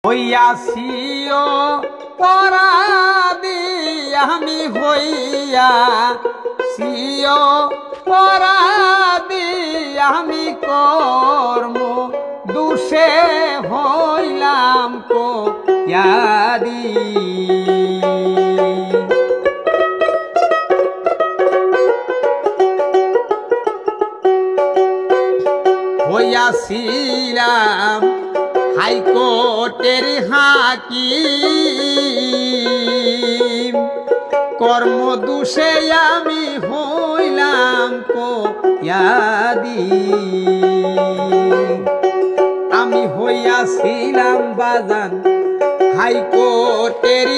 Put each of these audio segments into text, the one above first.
হইয়াছিও পরাধী আমি হইয়াছিও পরাধী আমি কর্ম দোষে হইলাম কয়াদি হইয়াছিলাম হাইকোর্টের হাকিম কর্ম দোষে আমি হইলাম কয়াদি আমি হইয়াছিলাম বাজান হাইকোর্টের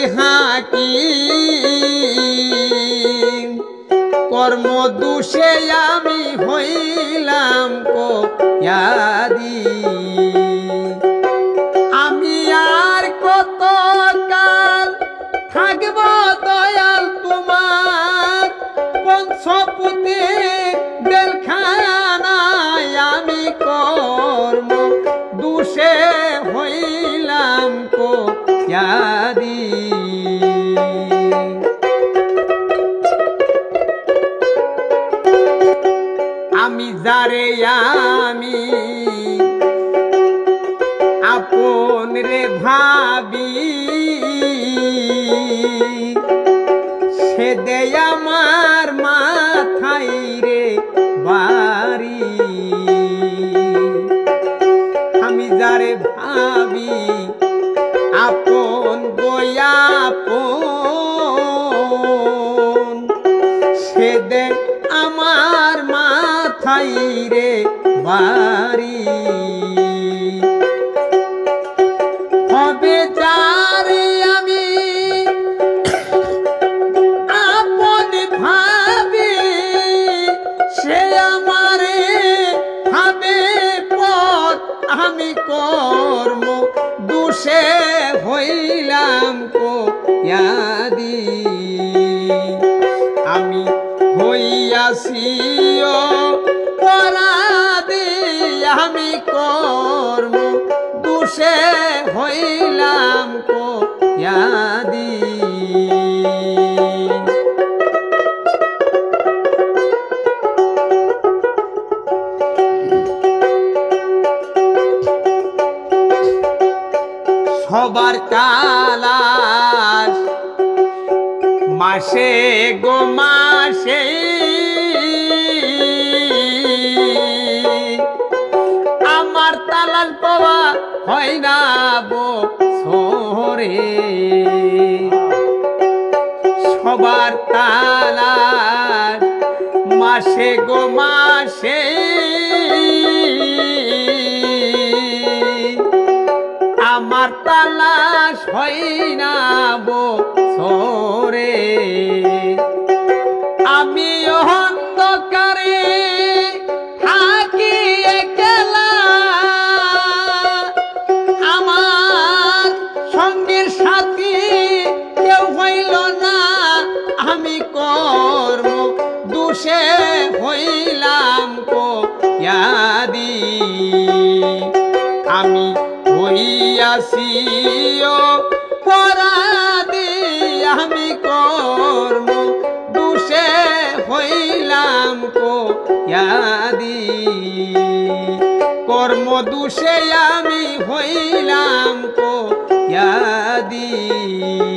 হাকিম কর্ম দোষে আমি হইলাম কয়াদি আমি আর কত কাল থাকব দয়াল তোমার পঞ্চপুতে বেলখানায় আমি কর্ম দোষে হইলাম কয়াদি আমি যারে আমি আপন রে ভাবি সে দে আমার মাথায় রে বাড়ি আমি যারে ভাবি আপন গোয়াপন সে দে আমার মাথায় রে বাড়ি হবে যারে আমি আপন ভাবি সে আমারে হবে পথ আমি কর্ম দোষে হইলাম কয়াদি আমি হইয়াছিও পরাধী আমি কর্ম দোষে হইলাম কয়াদি সবার তালাশ মাসে গো মাসে আমার তালাশ পাওয়া হয় না বছরে সবার তালাশ মাসে গো মাসে আমার তালাশ হয় না বছরে আমি অন্ধকারে থাকি একলা আমার সঙ্গের সাথী কেউ হইল না আমি কর্ম দোষে হইলাম কয়াদি আমি হইয়াছিও পরাধী আমি কর্ম দোষে হইলাম কয়াদি কর্ম দোষে আমি হইলাম কয়াদি